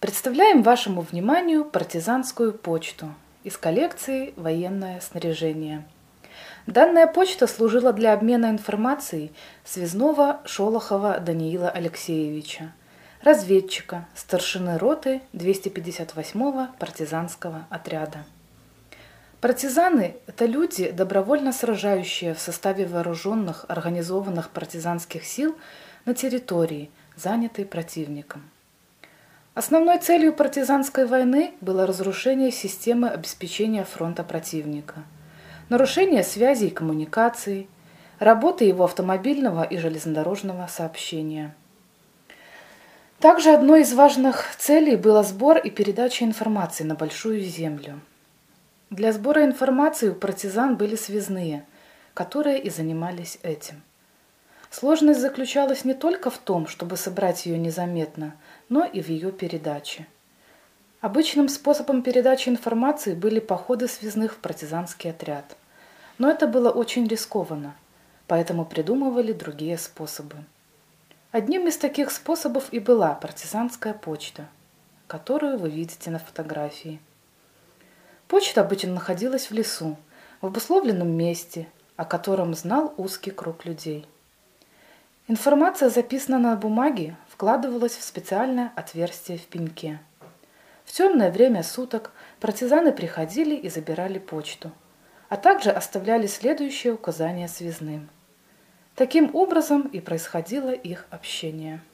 Представляем вашему вниманию партизанскую почту из коллекции «Военное снаряжение». Данная почта служила для обмена информацией связного Шолохова Даниила Алексеевича, разведчика, старшины роты 258-го партизанского отряда. Партизаны – это люди, добровольно сражающие в составе вооруженных организованных партизанских сил на территории, занятой противником. Основной целью партизанской войны было разрушение системы обеспечения фронта противника, нарушение связей и коммуникаций, работы его автомобильного и железнодорожного сообщения. Также одной из важных целей был сбор и передача информации на Большую Землю. Для сбора информации у партизан были связные, которые и занимались этим. Сложность заключалась не только в том, чтобы собрать ее незаметно, но и в ее передаче. Обычным способом передачи информации были походы связных в партизанский отряд. Но это было очень рискованно, поэтому придумывали другие способы. Одним из таких способов и была партизанская почта, которую вы видите на фотографии. Почта обычно находилась в лесу, в обусловленном месте, о котором знал узкий круг людей. Информация, записанная на бумаге, вкладывалась в специальное отверстие в пеньке. В темное время суток партизаны приходили и забирали почту, а также оставляли следующие указания связным. Таким образом и происходило их общение.